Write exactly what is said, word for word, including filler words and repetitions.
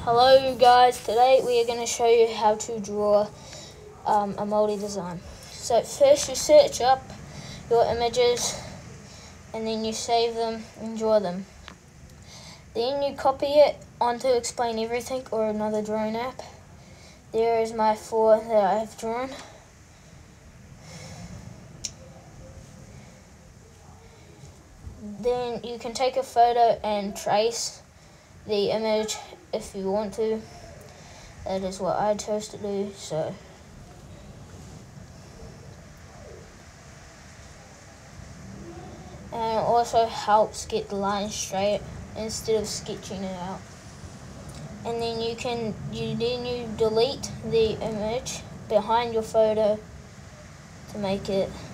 Hello guys, today we are going to show you how to draw um, a moldy design. So first you search up your images and then you save them and draw them. Then you copy it onto Explain Everything or another drawing app. There is my four that I have drawn. Then you can take a photo and trace the image if you want to. That is what I chose to do. So and it also helps get the lines straight instead of sketching it out. And then you can you then you delete the image behind your photo to make it